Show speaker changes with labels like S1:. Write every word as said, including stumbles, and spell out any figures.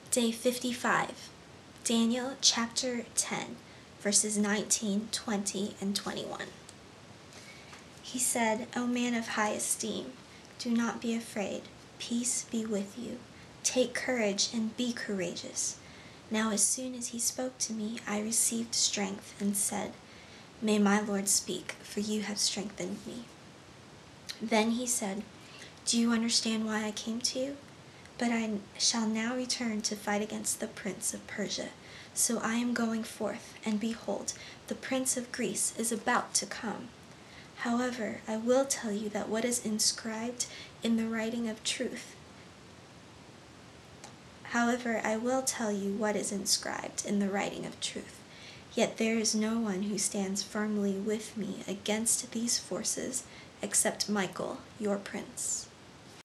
S1: Day fifty-five, Daniel chapter ten, verses nineteen, twenty, and twenty-one. He said, O man of high esteem, do not be afraid. Peace be with you. Take courage and be courageous. Now as soon as he spoke to me, I received strength and said, May my Lord speak, for you have strengthened me. Then he said, Do you understand why I came to you? But I shall now return to fight against the prince of Persia. So I am going forth, and behold, the prince of Greece is about to come. However, I will tell you that what is inscribed in the writing of truth. However, I will tell you what is inscribed in the writing of truth. Yet there is no one who stands firmly with me against these forces, except Michael, your prince.